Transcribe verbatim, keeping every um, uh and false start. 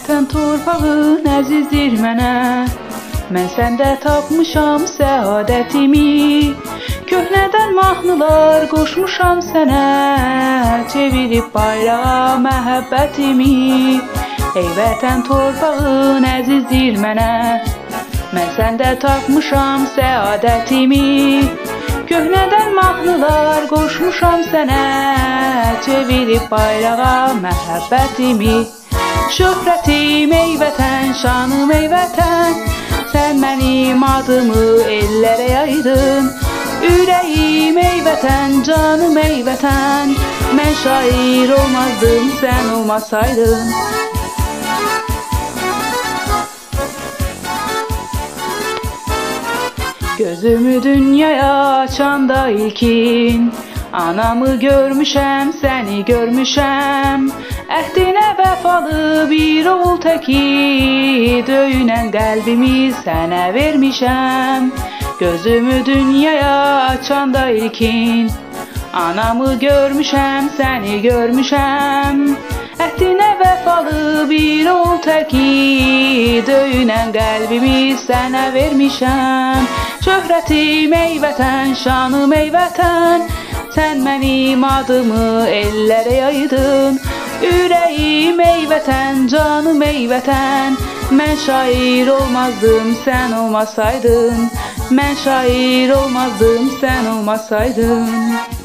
vətən torpağın əzizdir mənə. Mən səndə tapmışam səadətimi. Köhnədən mahnılar qoşmuşam sənə, çevirib bayrağa məhəbbətimi. Ey vətən torpağın əzizdir mənə. Mən səndə tapmışam səadətimi. Köhnədən mahnılar qoşmuşam sənə, çevirib bayrağa məhəbbətimi. Şöhrətim ey vətən, şanım ey vətən, sən mənim adımı ellərə yaydın. Ürəyim ey vətən, canım ey vətən, mən şair olmazdım sən olmasaydın. Gözümü dünyaya açanda ilkin, anamı görmüşəm, səni görmüşəm. Əhdinə vəfalı bir oğul təki, döyünən qəlbimi sənə vermişəm. Gözümü dünyaya açanda ilkin, anamı görmüşəm, səni görmüşəm. Əhdinə vəfalı bir oğul təki, döyünən qəlbimi sənə vermişəm. Şöhrətim ey vətən, şanım ey vətən, sən mənim adımı ellərə yaydın. Ürəyim ey vətən, canım ey vətən, mən şair olmazdım sən olmasaydın. Mən şair olmazdım sən olmasaydın.